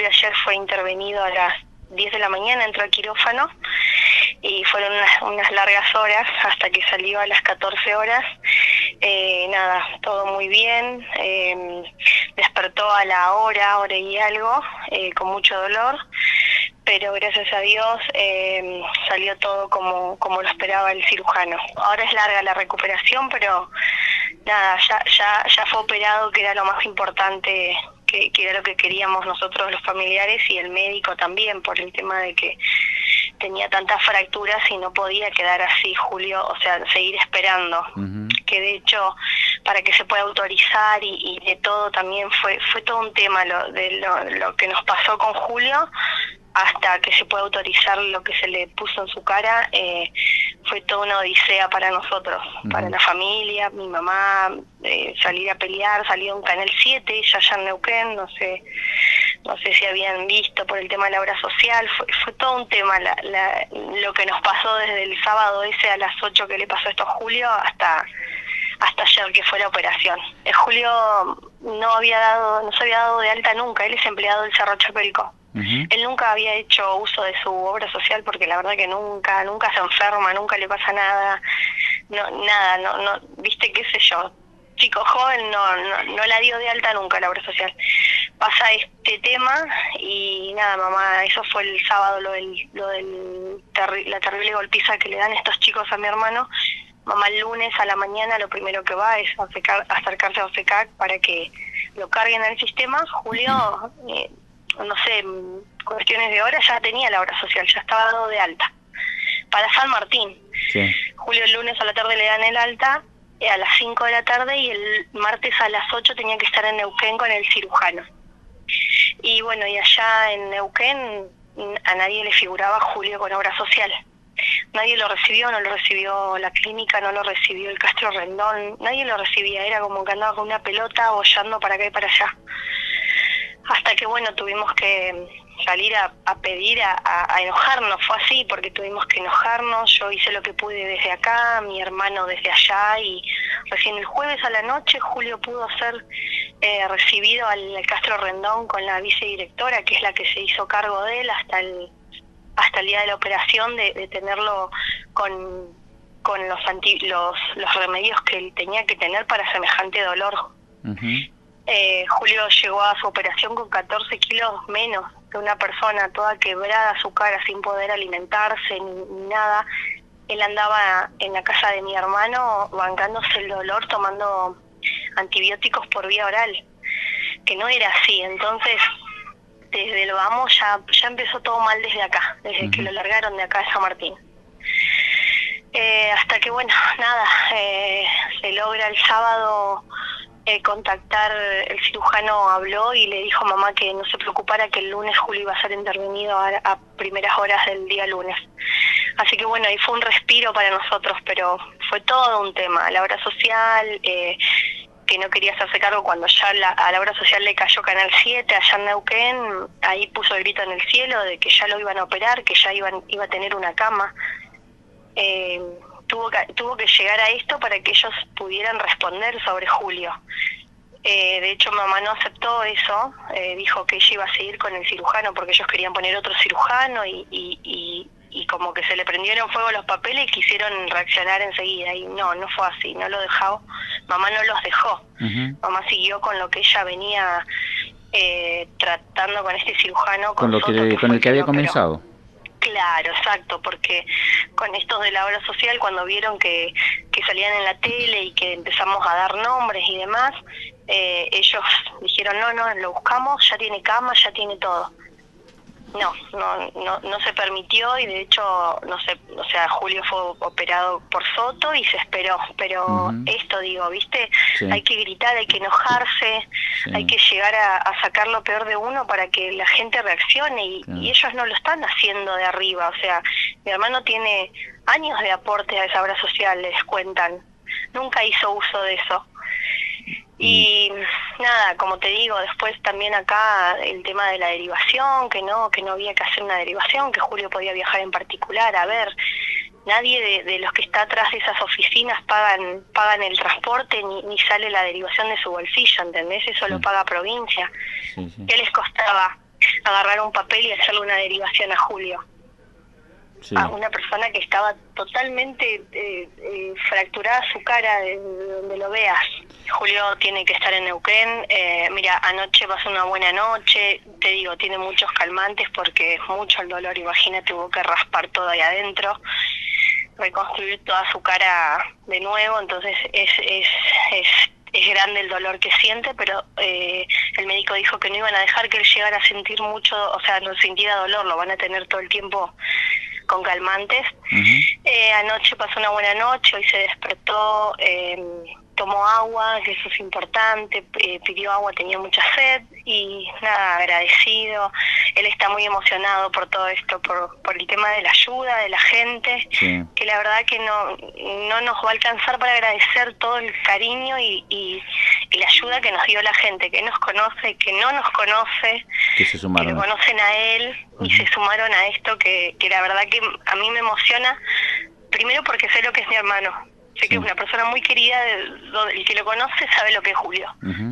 Julio ayer fue intervenido a las 10 de la mañana, entró al quirófano y fueron unas largas horas hasta que salió a las 14 horas. Nada, todo muy bien. Despertó a la hora y algo, con mucho dolor, pero gracias a Dios salió todo como lo esperaba el cirujano. Ahora es larga la recuperación, pero nada, ya fue operado, que era lo más importante, que era lo que queríamos nosotros los familiares y el médico también, por el tema de que tenía tantas fracturas y no podía quedar así, Julio, o sea, seguir esperando. Que de hecho, para que se pueda autorizar y de todo también fue todo un tema lo que nos pasó con Julio, hasta que se pueda autorizar lo que se le puso en su cara. Fue toda una odisea para nosotros, para la familia, mi mamá, salir a pelear, salió en Canal 7, ya allá en Neuquén, no sé si habían visto por el tema de la obra social. Fue todo un tema lo que nos pasó desde el sábado ese a las 8 que le pasó esto a Julio hasta ayer que fue la operación. Julio no se había dado de alta nunca, él es empleado del Cerro Chapelco. Él nunca había hecho uso de su obra social porque la verdad que nunca se enferma, nunca le pasa nada, no, viste, qué sé yo, chico joven no la dio de alta nunca la obra social. Pasa este tema y nada, mamá, eso fue el sábado, la terrible golpiza que le dan estos chicos a mi hermano. Mamá el lunes a la mañana lo primero que va es acercarse a OSECAC para que lo carguen al sistema. Julio, no sé, cuestiones de horas ya tenía la obra social, ya estaba dado de alta para San Martín. Sí. Julio el lunes a la tarde le dan el alta, a las 5 de la tarde, y el martes a las 8 tenía que estar en Neuquén con el cirujano. Y bueno, y allá en Neuquén a nadie le figuraba Julio con obra social. Nadie lo recibió, no lo recibió la clínica, no lo recibió el Castro Rendón, nadie lo recibía, era como que andaba con una pelota boyando para acá y para allá. Hasta que bueno, tuvimos que salir a pedir, a enojarnos, fue así, porque tuvimos que enojarnos. Yo hice lo que pude desde acá, mi hermano desde allá, y recién el jueves a la noche Julio pudo ser recibido al Castro Rendón con la vicedirectora, que es la que se hizo cargo de él hasta el día de la operación, de tenerlo con los remedios que él tenía que tener para semejante dolor. Julio llegó a su operación con 14 kilos menos que una persona, toda quebrada su cara, sin poder alimentarse ni nada. Él andaba en la casa de mi hermano bancándose el dolor, tomando antibióticos por vía oral, que no era así. Entonces, desde el vamos ya empezó todo mal desde acá, desde que lo largaron de acá de San Martín. Hasta que bueno, nada, se logra el sábado contactar, el cirujano habló y le dijo a mamá que no se preocupara, que el lunes Julio iba a ser intervenido a primeras horas del día lunes. Así que bueno, ahí fue un respiro para nosotros, pero fue todo un tema. La obra social, que no quería hacerse cargo cuando ya a la obra social le cayó Canal 7 allá en Neuquén, ahí puso el grito en el cielo de que ya lo iban a operar, que ya iba a tener una cama. Tuvo que llegar a esto para que ellos pudieran responder sobre Julio. De hecho, mamá no aceptó eso, dijo que ella iba a seguir con el cirujano porque ellos querían poner otro cirujano y como que se le prendieron fuego los papeles y quisieron reaccionar enseguida. Y no fue así, no lo dejó, mamá no los dejó. Mamá siguió con lo que ella venía tratando con este cirujano. Con el que había comenzado. Claro, exacto, porque con estos de la obra social, cuando vieron que salían en la tele y que empezamos a dar nombres y demás, ellos dijeron, no, lo buscamos, ya tiene cama, ya tiene todo. No se permitió, y de hecho, no sé, o sea, Julio fue operado por Soto y se esperó, pero esto digo, ¿viste? Sí. Hay que gritar, hay que enojarse, sí. Hay que llegar a sacar lo peor de uno para que la gente reaccione, y ellos no lo están haciendo de arriba. O sea, mi hermano tiene años de aporte a esa obra social, les cuentan, nunca hizo uso de eso. Y nada, como te digo, después también acá el tema de la derivación, que no había que hacer una derivación, que Julio podía viajar en particular. A ver, nadie de los que está atrás de esas oficinas pagan el transporte ni sale la derivación de su bolsillo, ¿entendés? Eso lo paga provincia. ¿Qué les costaba agarrar un papel y hacerle una derivación a Julio. Sí. A una persona que estaba totalmente fracturada su cara de donde lo veas. Julio tiene que estar en Neuquén. Mira, anoche pasó una buena noche, te digo, tiene muchos calmantes porque es mucho el dolor. Imagínate, tuvo que raspar todo ahí adentro, reconstruir toda su cara de nuevo, entonces es grande el dolor que siente, pero el médico dijo que no iban a dejar que él llegara a sentir mucho, o sea, no sintiera dolor, lo van a tener todo el tiempo con calmantes. Anoche pasó una buena noche, hoy se despertó, tomó agua, que eso es importante, pidió agua, tenía mucha sed y nada, agradecido. Él está muy emocionado por todo esto, por el tema de la ayuda de la gente, Sí. que la verdad que no nos va a alcanzar para agradecer todo el cariño y la ayuda que nos dio la gente, que nos conoce, que no nos conoce, Que se que sumaron. lo conocen a él y se sumaron a esto, que la verdad que a mí me emociona, primero porque sé lo que es mi hermano, sé que es una persona muy querida, el que lo conoce sabe lo que es Julio.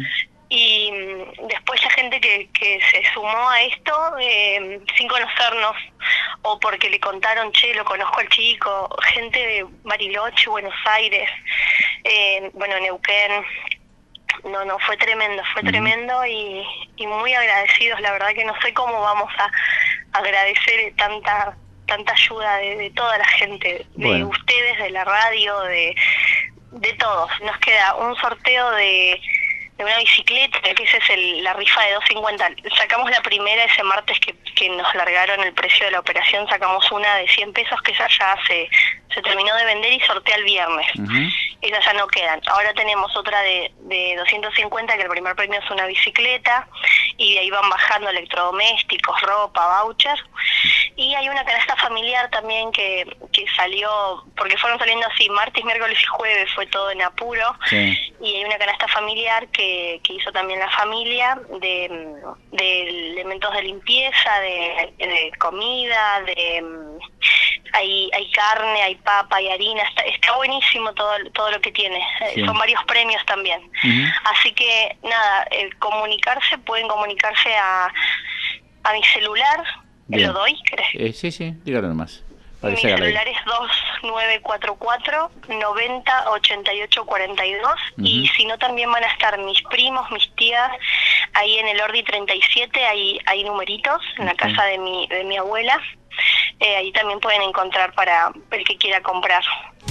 Y después la gente que se sumó a esto sin conocernos o porque le contaron, che, lo conozco al chico, gente de Bariloche, Buenos Aires, bueno, Neuquén. No, fue tremendo y muy agradecidos. La verdad que no sé cómo vamos a agradecer tanta ayuda de toda la gente, de ustedes, de la radio, de todos. Nos queda un sorteo de una bicicleta, que esa es la rifa de 250. Sacamos la primera ese martes que nos largaron el precio de la operación, sacamos una de 100 pesos que esa ya se terminó de vender y sortea el viernes. Esas ya no quedan. Ahora tenemos otra de 250, que el primer premio es una bicicleta, y de ahí van bajando electrodomésticos, ropa, voucher. Y hay una canasta familiar también que salió, porque fueron saliendo así, martes, miércoles y jueves, fue todo en apuro. Sí. Y hay una canasta familiar que hizo también la familia, de elementos de limpieza, de comida, hay carne, hay papa, hay harina, está buenísimo todo lo que tiene. Sí. Son varios premios también. Así que nada, pueden comunicarse a mi celular. Bien. ¿Lo doy? ¿Crees? Sí, dígalo nomás. Mi celular es 2944 90 88 42 y si no también van a estar mis primos, mis tías, ahí en el Ordi 37 hay numeritos en la casa de mi abuela, ahí también pueden encontrar para el que quiera comprar.